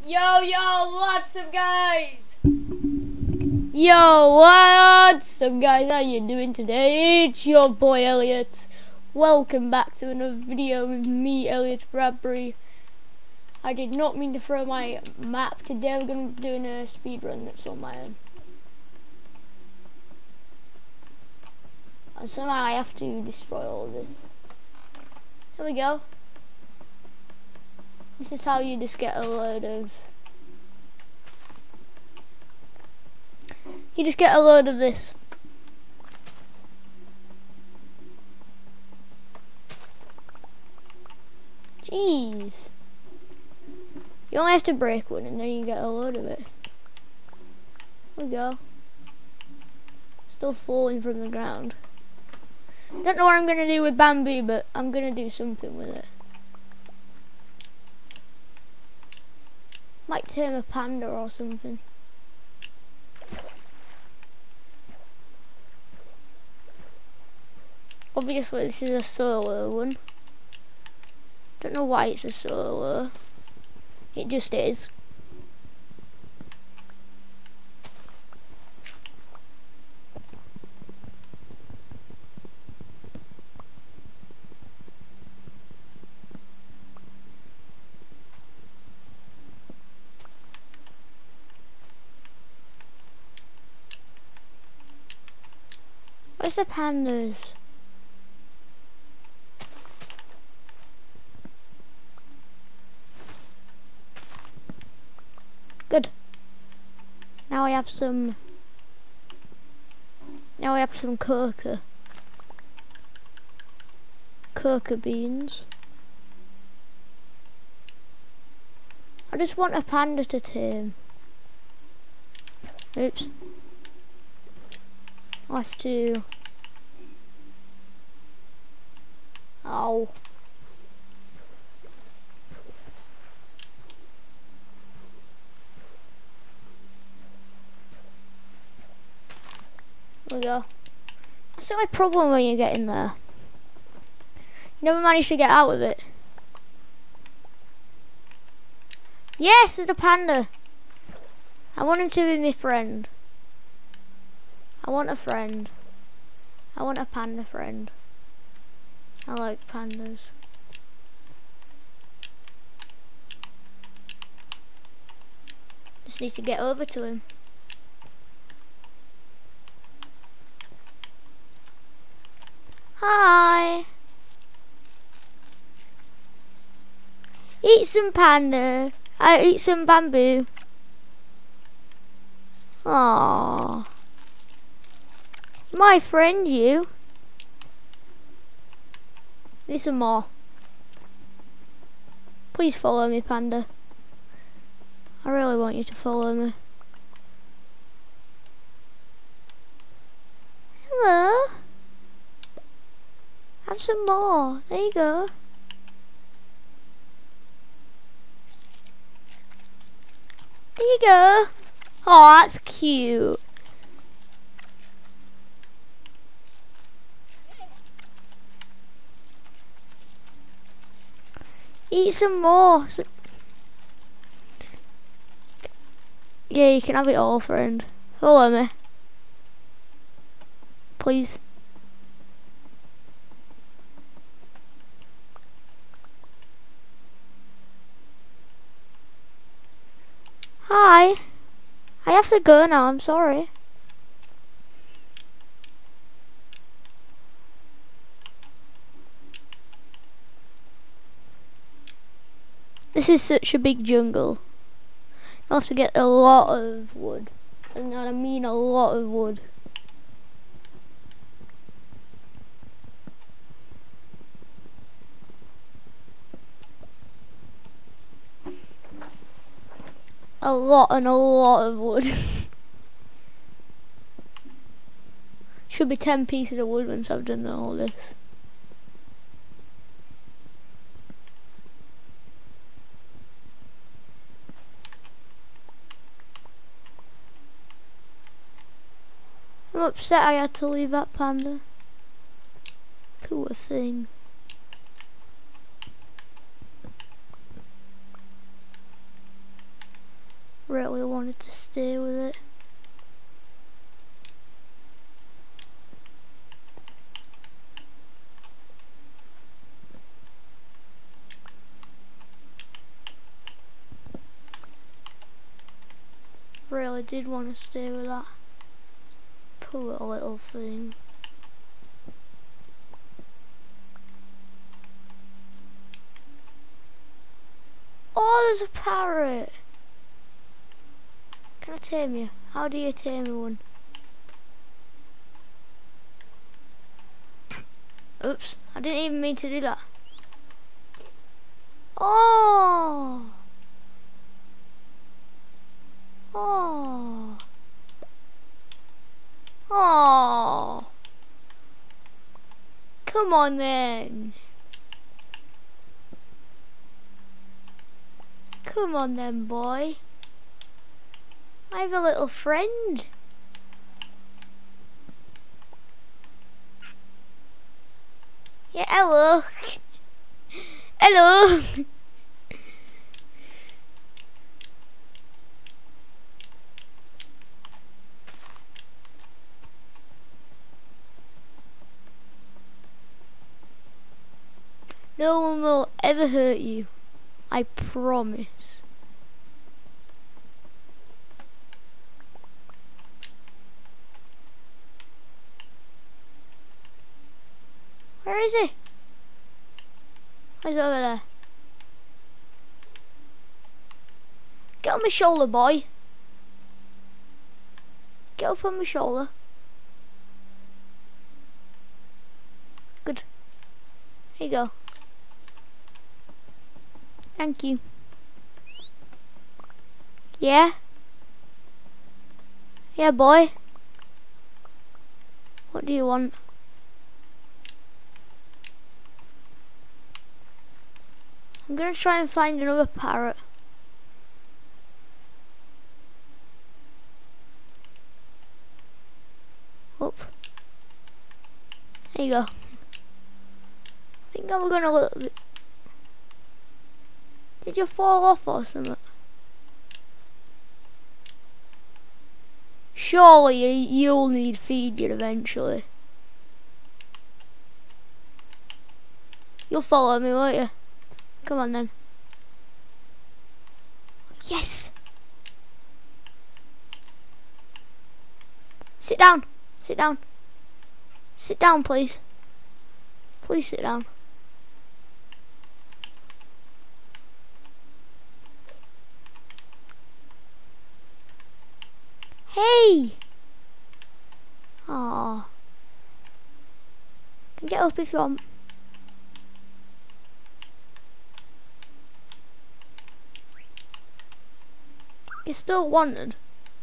Yo, what's up guys? Yo, what's up guys? How you doing today? It's your boy Elliot. Welcome back to another video with me, Elliot Bradbury. I did not mean to throw my map today. We're going to be doing a speed run that's on my own. And somehow I have to destroy all of this. There we go. This is how you just get a load of... You just get a load of this. Jeez. You only have to break one and then you get a load of it. There we go. Still falling from the ground. Don't know what I'm going to do with bamboo, but I'm going to do something with it. Might tame a panda or something. Obviously this is a solo one. Don't know why it's a solo. It just is. Where's the pandas? Good. Now I have some coca beans. I just want a panda to tame. Oops. I have to... Ow. There we go. That's the only problem when you get in there. You never manage to get out of it. Yes, there's a panda. I want him to be my friend. I want a friend. I want a panda friend. I like pandas. Just need to get over to him. Hi. Eat some panda. I eat some bamboo. Aww. My friend, you. Need some more. Please follow me, panda. I really want you to follow me. Hello. Have some more. There you go. There you go. Oh, that's cute. Eat some more. Yeah, you can have it all, friend. Follow me. Please. Hi. I have to go now, I'm sorry. This is such a big jungle. You'll have to get a lot of wood. And I mean a lot of wood. A lot of wood. Should be 10 pieces of wood once I've done all this. I'm upset I had to leave that panda. Poor thing. Really wanted to stay with it. Really did want to stay with that. Poor little thing. Oh, there's a parrot. Can I tame you? How do you tame one? Oops, I didn't even mean to do that. Oh! Oh! Oh! Come on then. Come on then, boy. I have a little friend. Yeah, hello. Hello. No one will ever hurt you. I promise. Where is he? He's over there. Get on my shoulder, boy. Get up on my shoulder. Good. Here you go. Thank you. Yeah? Yeah, boy. What do you want? I'm gonna try and find another parrot. Up. There you go. I think I'm gonna look. Did you fall off or something? Surely you'll need feeding eventually. You'll follow me, won't you? Come on then. Yes! Sit down. Sit down. Sit down, please. Please sit down. Hey! Aww. Get up if you want. You're still wanted.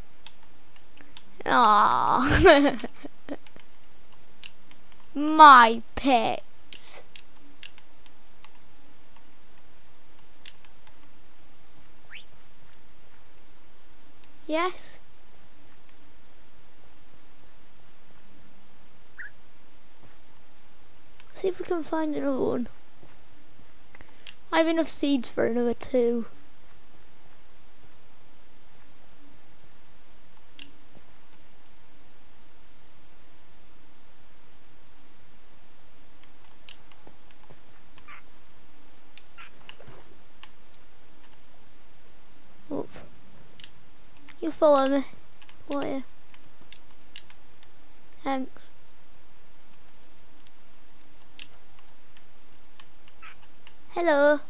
Aww. My pets. Yes? See if we can find another one. I have enough seeds for another 2. Oh. You follow me, won't you? Thanks. Hello.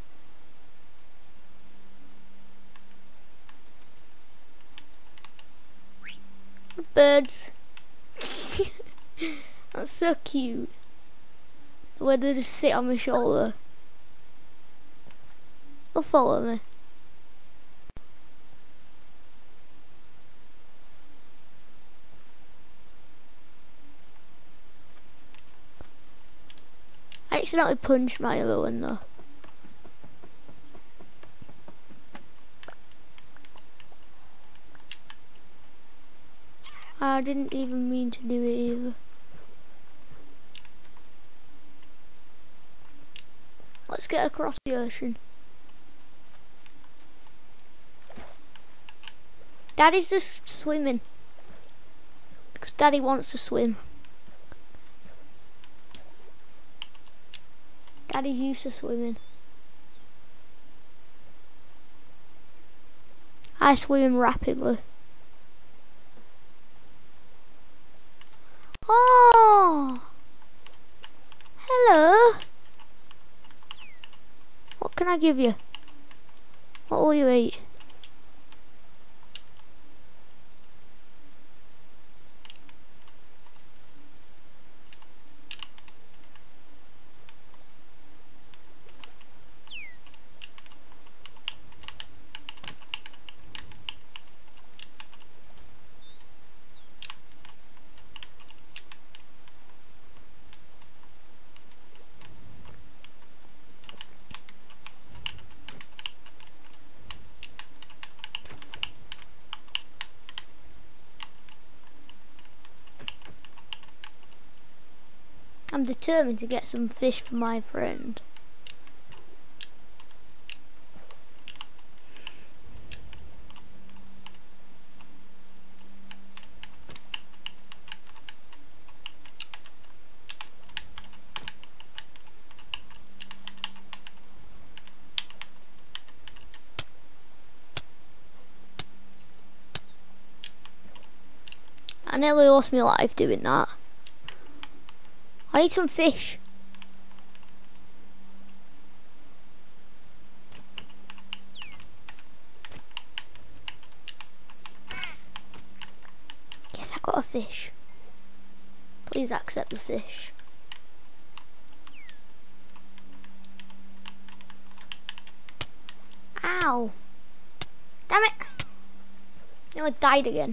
Birds. That's so cute. The way they just sit on my shoulder. They'll follow me. I accidentally punched my other one though. I didn't even mean to do it either. Let's get across the ocean. Daddy's just swimming. Because Daddy wants to swim. Daddy's used to swimming. I swim rapidly. Oh! Hello! What can I give you? What will you eat? I'm determined to get some fish for my friend. I nearly lost my life doing that. I need some fish. Yes, I got a fish. Please accept the fish. Ow. Damn it. Nearly died again.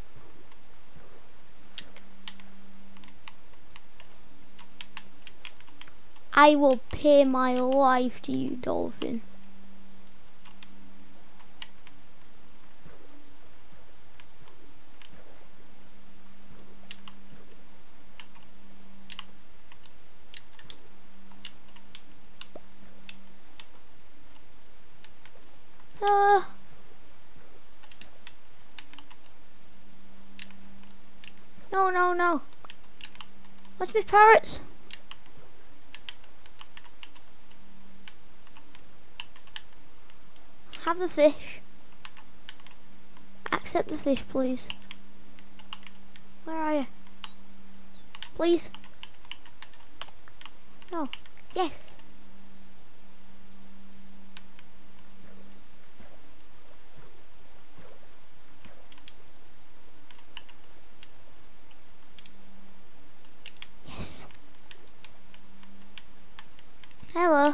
I will pay my life to you, dolphin. No, no, no. Where's my parrots? Have the fish. Accept the fish, please. Where are you? Please. No. Yes. Yes. Hello.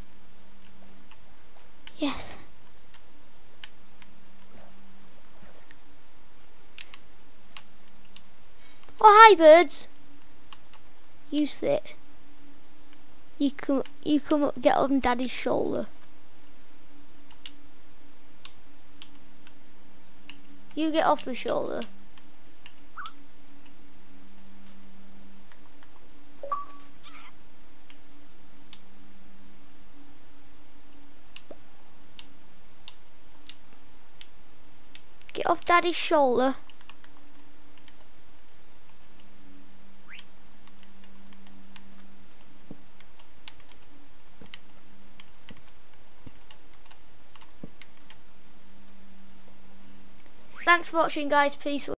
Yes. Oh, hi, birds. You sit. You come up, get on Daddy's shoulder. You get off my shoulder. Get off Daddy's shoulder. Thanks for watching, guys. Peace.